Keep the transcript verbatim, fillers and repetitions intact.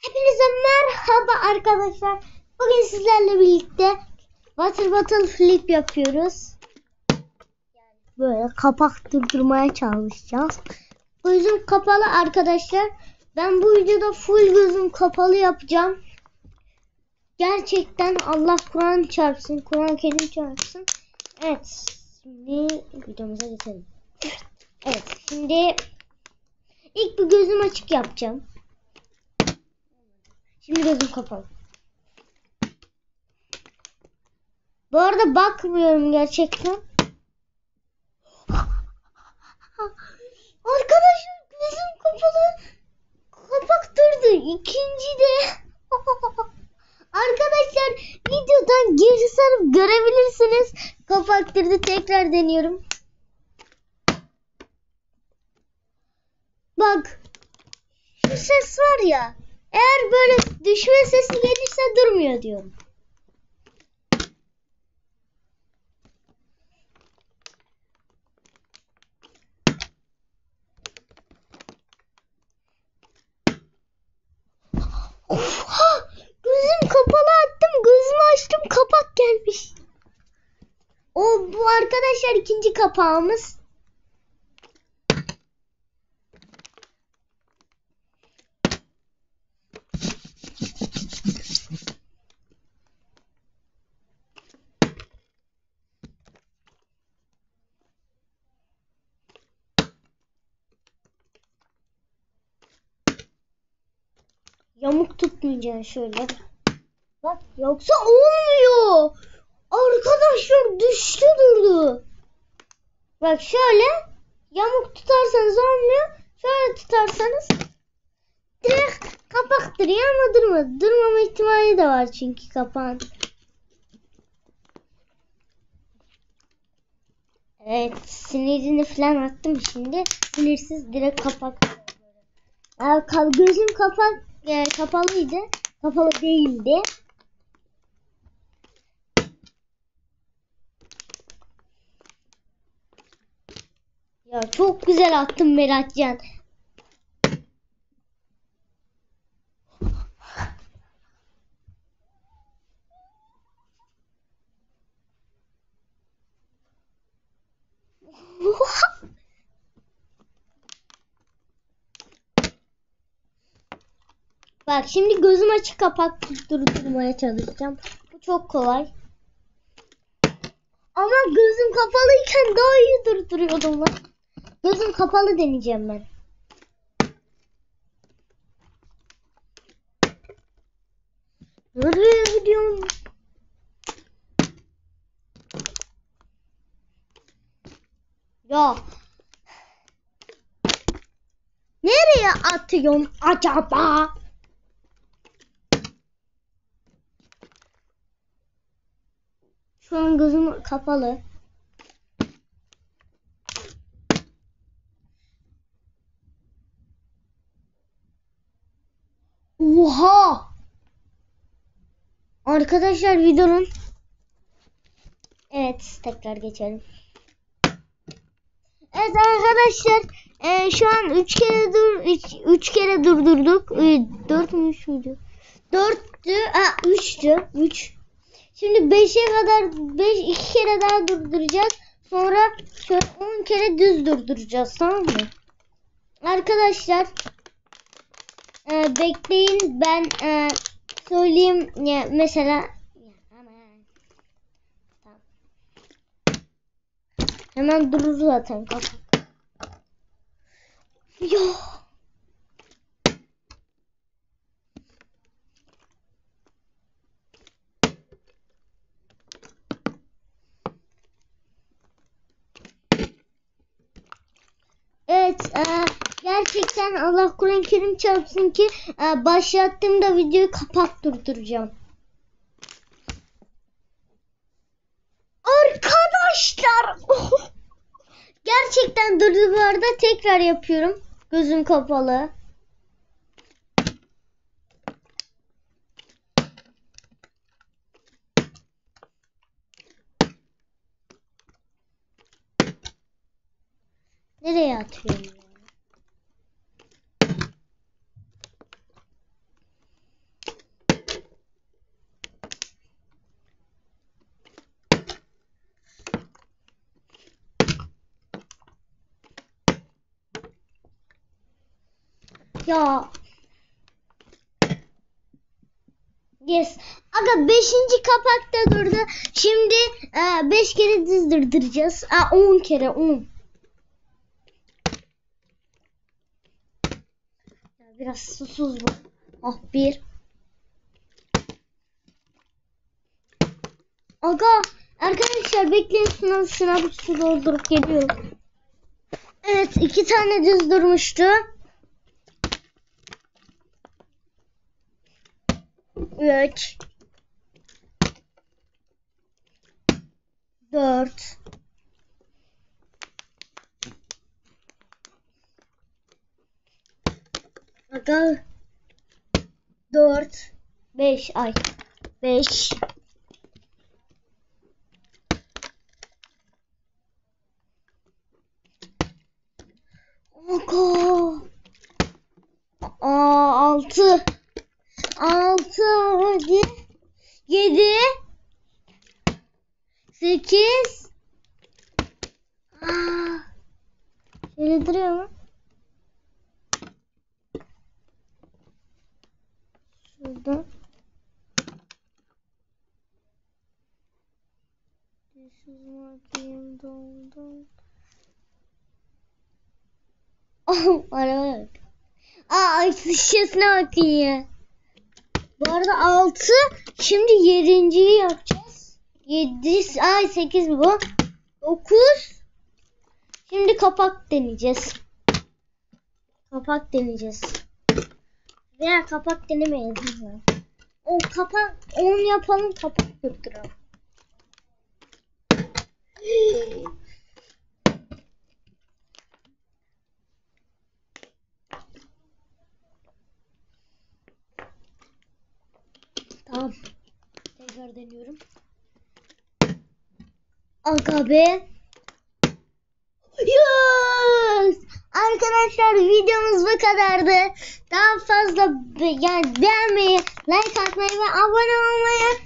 Hepinize merhaba arkadaşlar. Bugün sizlerle birlikte Water Bottle Flip yapıyoruz. Böyle kapak durdurmaya çalışacağız. Gözüm kapalı arkadaşlar. Ben bu videoda full gözüm kapalı yapacağım. Gerçekten Allah Kur'an çarpsın. Kur'an Kerim çarpsın. Evet. Şimdi videomuza geçelim. Evet. Şimdi ilk bir gözüm açık yapacağım. Şimdi gözüm kapalı. Bu arada bakmıyorum gerçekten. Arkadaşlar gözüm kapalı. Kapak durdu. İkinci de. Arkadaşlar videodan geri sarıp görebilirsiniz. Kapak durdu. Tekrar deniyorum. Bak. Şu ses var ya. Eğer böyle düşme sesi gelirse durmuyor diyorum. Oha! Gözüm kapalı attım. Gözümü açtım. Kapak gelmiş. O bu arkadaşlar ikinci kapağımız. Yamuk tutmayacaksın şöyle. Bak yoksa olmuyor. Arkadaşlar düştü durdu. Bak şöyle yamuk tutarsanız olmuyor. Şöyle tutarsanız direkt kapak duruyor ama durmadı. Durmama ihtimali de var çünkü kapağın. Evet, sinirini falan attım şimdi. Sinirsiz direkt kapak. Ee, gözüm kapak e, kapalıydı. Kapalı değildi. Ya çok güzel attım Beratcan. Bak şimdi gözüm açık kapak durdurmaya çalışacağım. Bu çok kolay. Ama gözüm kapalıyken daha iyi durduruyordum lan. Gözüm kapalı deneyeceğim ben. Nereye gidiyorsun? Ya. Nereye atıyorsun acaba? Şu an gözüm kapalı. Oha! Arkadaşlar videonun Evet tekrar geçelim. Evet arkadaşlar e, şu an üç kere dur üç kere durdurduk. dört mü üç müydü? dörttü. Aa üçtü. üç. Şimdi beşe kadar beş iki kere daha durduracağız. Sonra şöyle on kere düz durduracağız, tamam mı? Arkadaşlar e, bekleyin ben e, söyleyeyim ya mesela hemen durur zaten kapak. Ya. Evet, e, gerçekten Allah Kur'an Kerim çarpsın ki e, başlattığımda videoyu kapak durduracağım. Arkadaşlar gerçekten durdu bu arada, tekrar yapıyorum. Gözüm kapalı. Nereye atıyorum ya? Ya. Yes. Aga beşinci kapakta durdu. Şimdi e, beş kere düz durduracağız. Aa, on kere on. Biraz susuz bu. Ah bir. Aga arkadaşlar bekleyin, sınav sınav su doldurup geliyorum. Evet, iki tane düz durmuştu. Üç. Dört. Aga. Dört. Beş. Ay. Beş. Aga. Aa, altı. Altı. Hadi. Yedi. Sekiz. Aa. Şöyle duruyor mu? Şurada. Oh, araba yok. Aa, şişesine bakın ya. Bu arada altı. Şimdi yedinciyi yapacağız. yedi, ay sekiz bu. dokuz. Şimdi kapak deneyeceğiz. Kapak deneyeceğiz. Veya kapak denemeyelim. O kapak on yapalım, kapak tutturalım. Tamam. Tekrar deniyorum. Aga be. Yes! Arkadaşlar videomuz bu kadardı. Daha fazla be yani beğenmeyi, like atmayı ve abone olmayı